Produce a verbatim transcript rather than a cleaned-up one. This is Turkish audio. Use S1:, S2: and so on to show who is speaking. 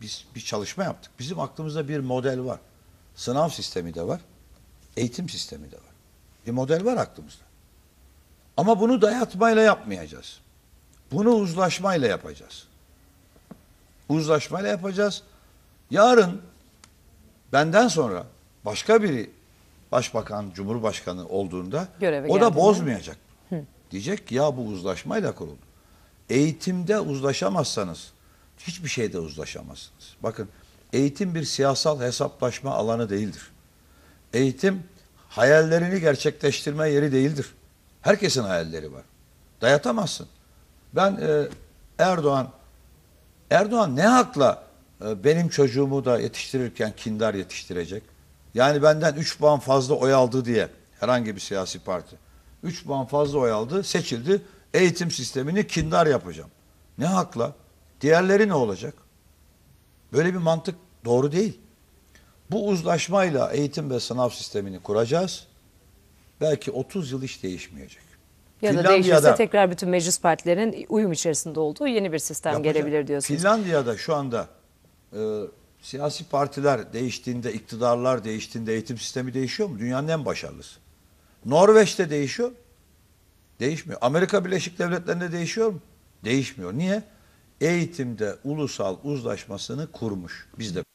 S1: biz bir çalışma yaptık. Bizim aklımızda bir model var. Sınav sistemi de var. Eğitim sistemi de var. Bir model var aklımızda. Ama bunu dayatmayla yapmayacağız. Bunu uzlaşmayla yapacağız. Uzlaşmayla yapacağız. Yarın benden sonra başka biri başbakan, cumhurbaşkanı olduğunda
S2: Göreve
S1: o da
S2: geldiğinde.
S1: bozmayacak. Hı. Diyecek ki ya bu uzlaşmayla kuruldu. Eğitimde uzlaşamazsanız hiçbir şeyde uzlaşamazsınız. Bakın, eğitim bir siyasal hesaplaşma alanı değildir. Eğitim hayallerini gerçekleştirme yeri değildir. Herkesin hayalleri var. Dayatamazsın. Ben e, Erdoğan Erdoğan ne hakla e, benim çocuğumu da yetiştirirken kindar yetiştirecek? Yani benden üç puan fazla oy aldı diye herhangi bir siyasi parti üç puan fazla oy aldı, seçildi. Eğitim sistemini kindar yapacağım. Ne hakla? Diğerleri ne olacak? Böyle bir mantık doğru değil. Bu uzlaşmayla eğitim ve sınav sistemini kuracağız. Belki otuz yıl hiç değişmeyecek.
S2: Ya da değişirse tekrar bütün meclis partilerinin uyum içerisinde olduğu yeni bir sistem
S1: yapacak.
S2: gelebilir diyorsunuz.
S1: Finlandiya'da şu anda e, siyasi partiler değiştiğinde, iktidarlar değiştiğinde eğitim sistemi değişiyor mu? Dünyanın en başarılısı. Norveç'te değişiyor. Değişmiyor. Amerika Birleşik Devletleri'nde değişiyor mu? Değişmiyor. Niye? Eğitimde ulusal uzlaşmasını kurmuş. Biz de